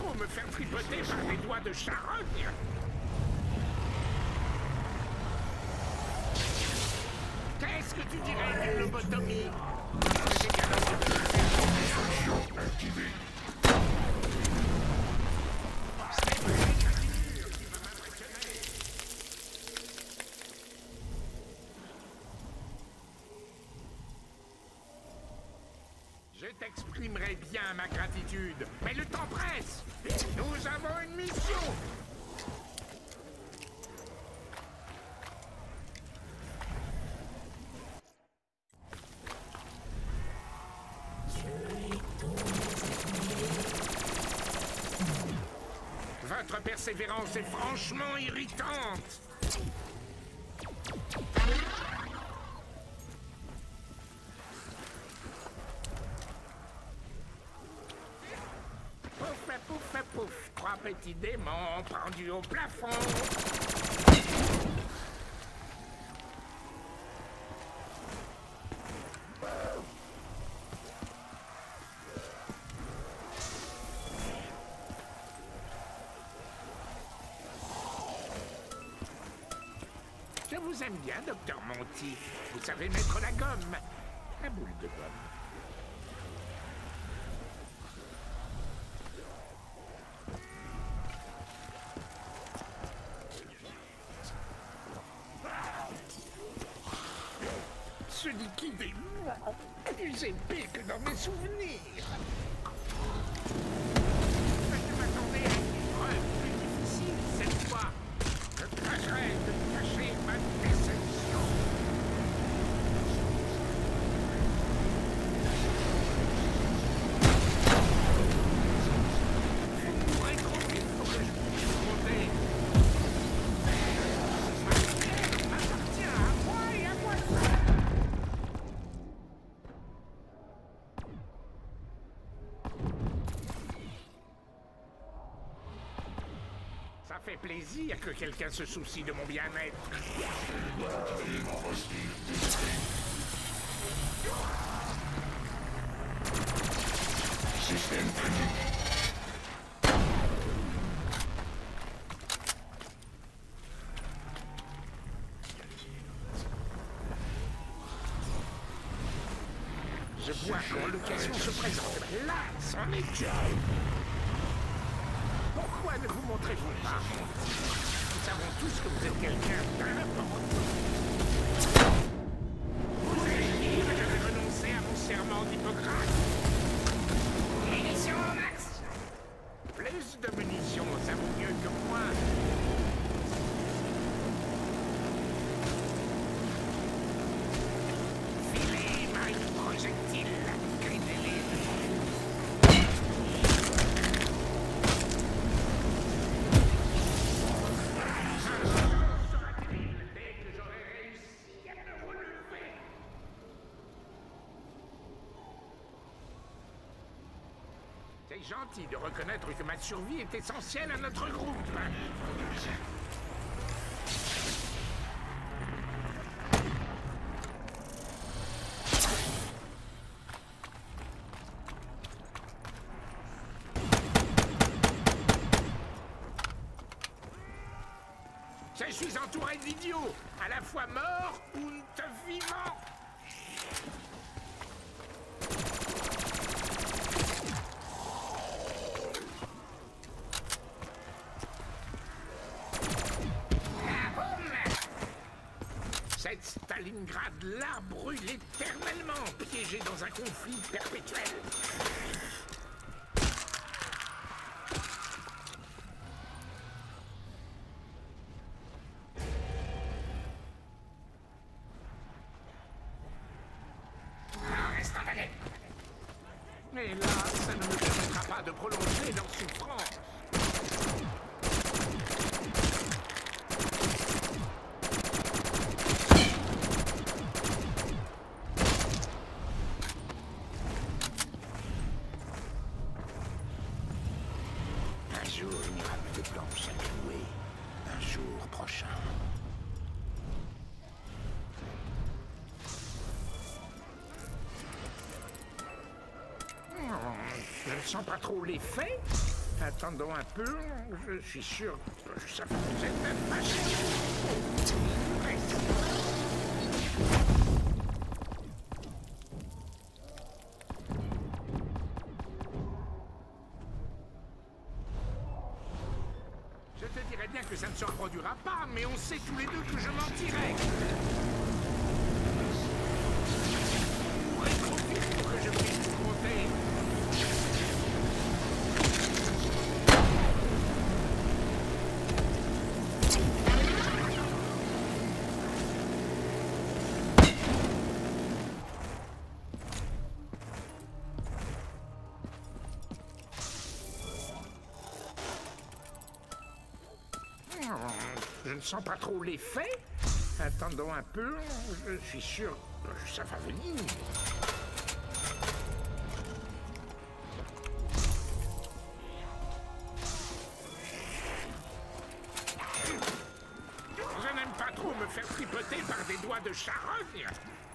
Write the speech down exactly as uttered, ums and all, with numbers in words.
trop me faire tripoter par des doigts de charogne. Qu'est-ce que tu dirais d'une lobotomie? J'ai capable de le faire. Activée. Je t'exprimerai bien ma gratitude, mais le temps presse. Nous avons une mission. Votre persévérance est franchement irritante. Pouf, pouf, pouf. Trois petits démons pendus au plafond. Je vous aime bien, docteur Monty. Vous savez mettre la gomme. La boule de gomme. Ce liquide est plus épais que dans mes souvenirs. Je m'attendais à une épreuve plus difficile cette fois. Je tâcherai de cacher ma déception. Vous mourrez trop vite pour que je puisse monter. Ma terre m'appartient à moi et à moi seul. Ça fait plaisir que quelqu'un se soucie de mon bien-être. Système critique. Je vois quand l'occasion se présente. Là, c'en est une. Pourquoi ne vous montrez-vous pas? Nous savons tous que vous êtes quelqu'un d'important. Vous avez dit que je vais renoncer à mon serment d'Hippocrate. Munitions au max. Plus de munitions, ça vaut mieux que moi. Filez, maille de projectile. Gridez-les devant vous. C'est gentil de reconnaître que ma survie est essentielle à notre groupe. Je suis entouré d'idiots, à la fois morts ou vivants. Cette Stalingrad-là brûle éternellement, piégée dans un conflit perpétuel. Mais là, ça ne me permettra pas de prolonger leur souffrance. Un jour, il n'y aura plus de planches à clouer. Un jour prochain. Je ne sens pas trop l'effet. Attendons un peu, je suis sûr que ça vous êtes même pas cher. Je te dirais bien que ça ne se reproduira pas, mais on sait tous les deux que je mentirais. Vous êtes trop vite pour que je puisse vous compter. Je ne sens pas trop l'effet. Attendons un peu, je suis sûr que ça va venir. Je n'aime pas trop me faire tripoter par des doigts de charogne.